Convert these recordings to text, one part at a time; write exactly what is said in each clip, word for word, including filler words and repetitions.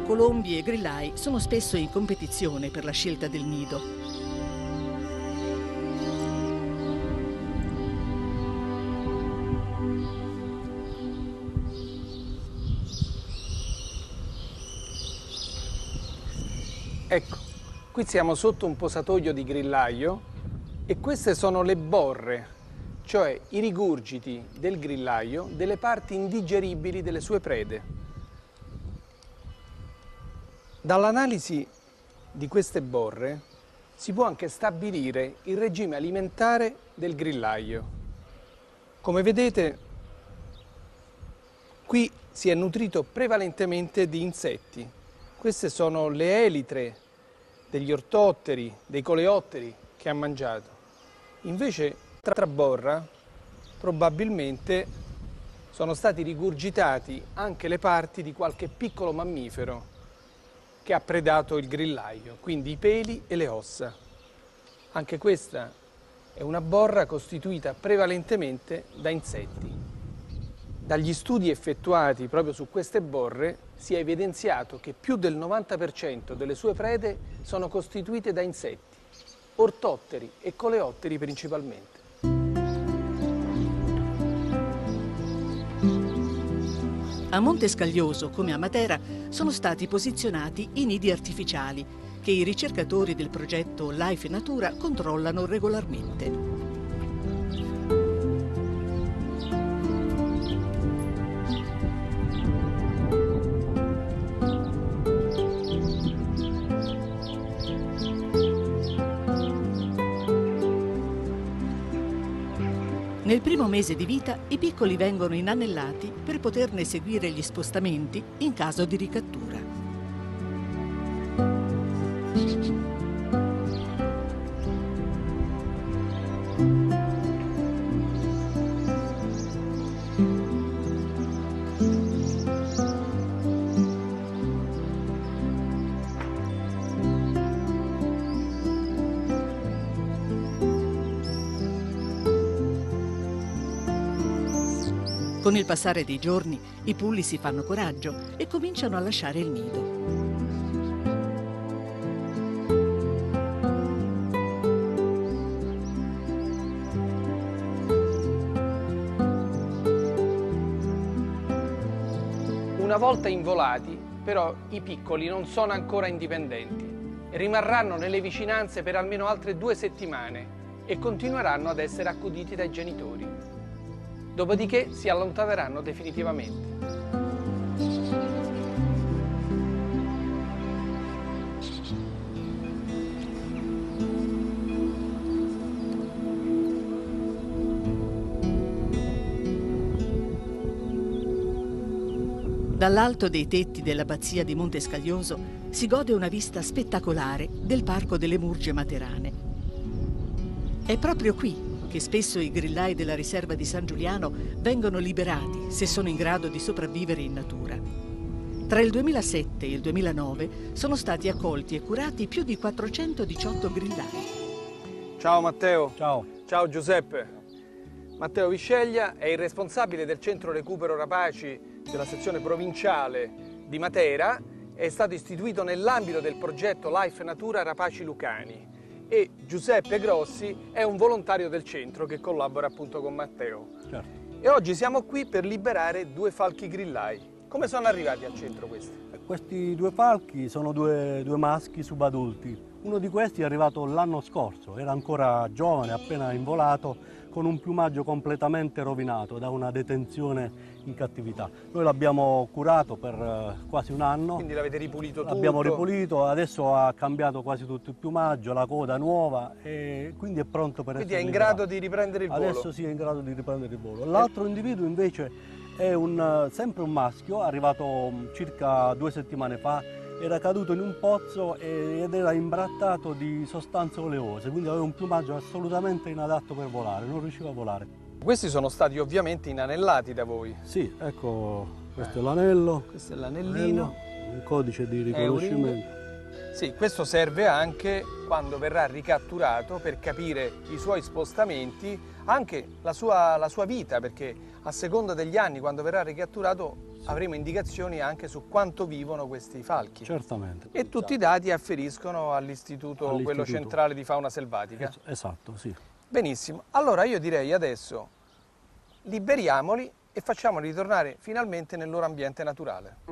colombi e grillai sono spesso in competizione per la scelta del nido. Ecco, qui siamo sotto un posatoio di grillaio e queste sono le borre, cioè i rigurgiti del grillaio delle parti indigeribili delle sue prede. Dall'analisi di queste borre si può anche stabilire il regime alimentare del grillaio. Come vedete, qui si è nutrito prevalentemente di insetti. Queste sono le elitre degli ortotteri, dei coleotteri che ha mangiato. Invece, tra borra, probabilmente sono stati rigurgitati anche le parti di qualche piccolo mammifero che ha predato il grillaio, quindi i peli e le ossa. Anche questa è una borra costituita prevalentemente da insetti. Dagli studi effettuati proprio su queste borre si è evidenziato che più del novanta per cento delle sue prede sono costituite da insetti, ortotteri e coleotteri principalmente. A Monte Scaglioso, come a Matera, sono stati posizionati i nidi artificiali che i ricercatori del progetto Life Natura controllano regolarmente. Nel primo mese di vita i piccoli vengono inanellati per poterne seguire gli spostamenti in caso di ricattura. Con il passare dei giorni, i pulli si fanno coraggio e cominciano a lasciare il nido. Una volta involati, però, i piccoli non sono ancora indipendenti e rimarranno nelle vicinanze per almeno altre due settimane e continueranno ad essere accuditi dai genitori. Dopodiché si allontaneranno definitivamente. Dall'alto dei tetti dell'abbazia di Monte Scaglioso si gode una vista spettacolare del Parco delle Murge Materane. È proprio qui che spesso i grillai della riserva di San Giuliano vengono liberati se sono in grado di sopravvivere in natura. Tra il duemilasette e il duemilanove sono stati accolti e curati più di quattrocentodiciotto grillai. Ciao Matteo. Ciao. Ciao Giuseppe. Matteo Visceglia è il responsabile del centro recupero rapaci della sezione provinciale di Matera. È stato istituito nell'ambito del progetto Life Natura Rapaci Lucani. E Giuseppe Grossi è un volontario del centro che collabora appunto con Matteo. Certo. E oggi siamo qui per liberare due falchi grillai. Come sono arrivati al centro questi? Questi due falchi sono due, due maschi subadulti. Uno di questi è arrivato l'anno scorso, era ancora giovane, appena involato, con un piumaggio completamente rovinato da una detenzione in cattività. Noi l'abbiamo curato per quasi un anno. Quindi l'avete ripulito tutto? L'abbiamo ripulito, adesso ha cambiato quasi tutto il piumaggio, la coda nuova e quindi è pronto per quindi essere è in liberato. grado di riprendere il volo? Adesso sì, è in grado di riprendere il volo. L'altro individuo invece è un, sempre un maschio, arrivato circa due settimane fa, era caduto in un pozzo ed era imbrattato di sostanze oleose, quindi aveva un piumaggio assolutamente inadatto per volare, non riusciva a volare. Questi sono stati ovviamente inanellati da voi? Sì, ecco, questo eh. è l'anello, questo è l'anellino, il codice di riconoscimento. Sì, questo serve anche quando verrà ricatturato per capire i suoi spostamenti, anche la sua, la sua vita, perché a seconda degli anni, quando verrà ricatturato, avremo indicazioni anche su quanto vivono questi falchi. Certamente. E tutti i dati afferiscono all'istituto, quello All'istituto. centrale di fauna selvatica. Es- esatto, sì. Benissimo, allora io direi adesso liberiamoli e facciamoli ritornare finalmente nel loro ambiente naturale.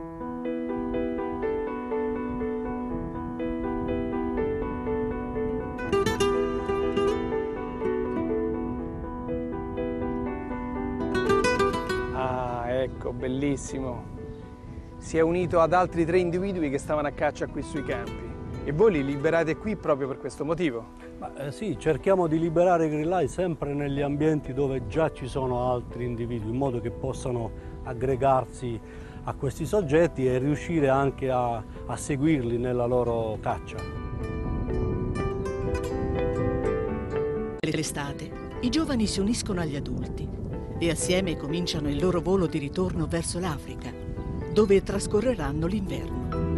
Ah, ecco, bellissimo. Si è unito ad altri tre individui che stavano a caccia qui sui campi e voi li liberate qui proprio per questo motivo. Ma, eh, sì, cerchiamo di liberare i grillai sempre negli ambienti dove già ci sono altri individui, in modo che possano aggregarsi a questi soggetti e riuscire anche a, a seguirli nella loro caccia. L'estate, i giovani si uniscono agli adulti e assieme cominciano il loro volo di ritorno verso l'Africa, dove trascorreranno l'inverno.